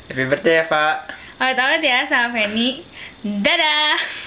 Happy birthday ya, Pak. Awet-awet ya sama Feni. Dadah!